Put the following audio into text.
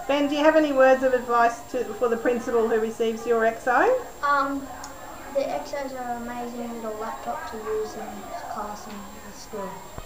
Ben, do you have any words of advice for the principal who receives your XO? The XOs are amazing little laptop to use in class and the school.